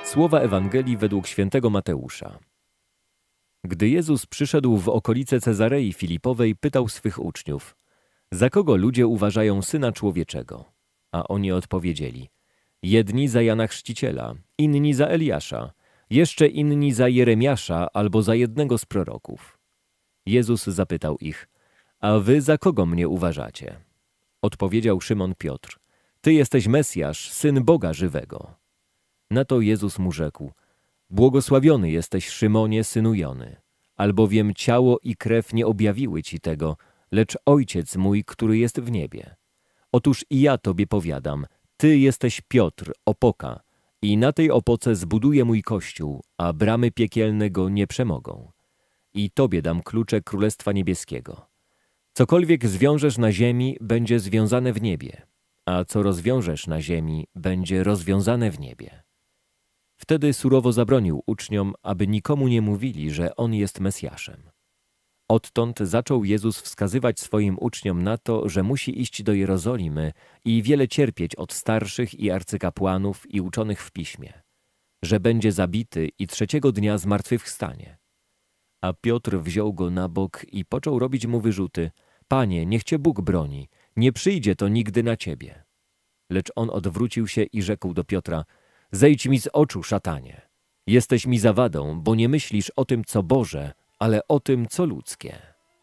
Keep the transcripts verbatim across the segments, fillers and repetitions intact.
Słowa Ewangelii według świętego Mateusza. Gdy Jezus przyszedł w okolice Cezarei Filipowej, pytał swych uczniów: za kogo ludzie uważają Syna Człowieczego? A oni odpowiedzieli: jedni za Jana Chrzciciela, inni za Eliasza, jeszcze inni za Jeremiasza albo za jednego z proroków. Jezus zapytał ich: a wy za kogo mnie uważacie? Odpowiedział Szymon Piotr: Ty jesteś Mesjasz, Syn Boga żywego. Na to Jezus mu rzekł: błogosławiony jesteś, Szymonie, synu Jony, albowiem ciało i krew nie objawiły ci tego, lecz Ojciec mój, który jest w niebie. Otóż i ja tobie powiadam, ty jesteś Piotr, opoka, i na tej opoce zbuduję mój kościół, a bramy piekielne go nie przemogą. I tobie dam klucze Królestwa Niebieskiego. Cokolwiek zwiążesz na ziemi, będzie związane w niebie, a co rozwiążesz na ziemi, będzie rozwiązane w niebie. Wtedy surowo zabronił uczniom, aby nikomu nie mówili, że On jest Mesjaszem. Odtąd zaczął Jezus wskazywać swoim uczniom na to, że musi iść do Jerozolimy i wiele cierpieć od starszych i arcykapłanów i uczonych w piśmie, że będzie zabity i trzeciego dnia zmartwychwstanie. A Piotr wziął go na bok i począł robić mu wyrzuty: Panie, niech cię Bóg broni, nie przyjdzie to nigdy na ciebie. Lecz on odwrócił się i rzekł do Piotra: zejdź mi z oczu, szatanie. Jesteś mi zawadą, bo nie myślisz o tym, co Boże, ale o tym, co ludzkie.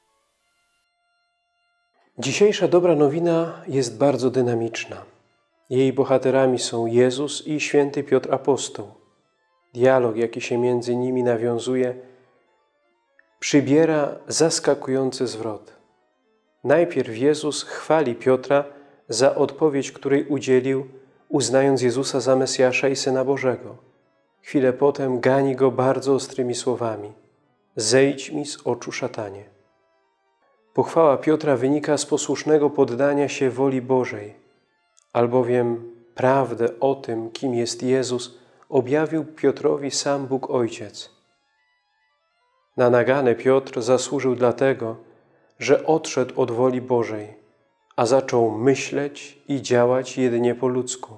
Dzisiejsza dobra nowina jest bardzo dynamiczna. Jej bohaterami są Jezus i święty Piotr Apostoł. Dialog, jaki się między nimi nawiązuje, przybiera zaskakujący zwrot. Najpierw Jezus chwali Piotra za odpowiedź, której udzielił, uznając Jezusa za Mesjasza i Syna Bożego. Chwilę potem gani go bardzo ostrymi słowami: zejdź mi z oczu, szatanie. Pochwała Piotra wynika z posłusznego poddania się woli Bożej, albowiem prawdę o tym, kim jest Jezus, objawił Piotrowi sam Bóg Ojciec. Na naganę Piotr zasłużył dlatego, że odszedł od woli Bożej, a zaczął myśleć i działać jedynie po ludzku.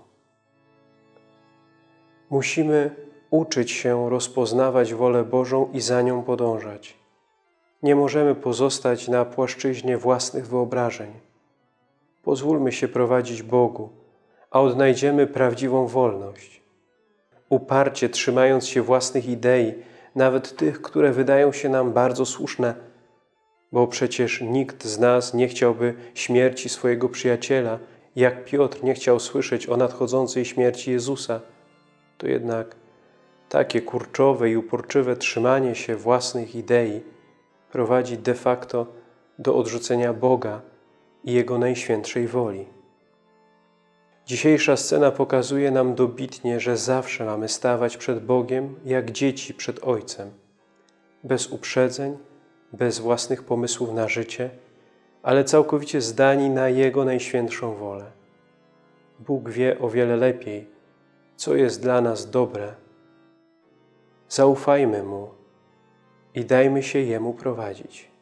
Musimy uczyć się rozpoznawać wolę Bożą i za nią podążać. Nie możemy pozostać na płaszczyźnie własnych wyobrażeń. Pozwólmy się prowadzić Bogu, a odnajdziemy prawdziwą wolność. Uparcie trzymając się własnych idei, nawet tych, które wydają się nam bardzo słuszne, bo przecież nikt z nas nie chciałby śmierci swojego przyjaciela, jak Piotr nie chciał słyszeć o nadchodzącej śmierci Jezusa, to jednak takie kurczowe i uporczywe trzymanie się własnych idei prowadzi de facto do odrzucenia Boga i Jego najświętszej woli. Dzisiejsza scena pokazuje nam dobitnie, że zawsze mamy stawać przed Bogiem jak dzieci przed Ojcem, bez uprzedzeń, bez własnych pomysłów na życie, ale całkowicie zdani na Jego najświętszą wolę. Bóg wie o wiele lepiej, co jest dla nas dobre. Zaufajmy Mu i dajmy się Jemu prowadzić.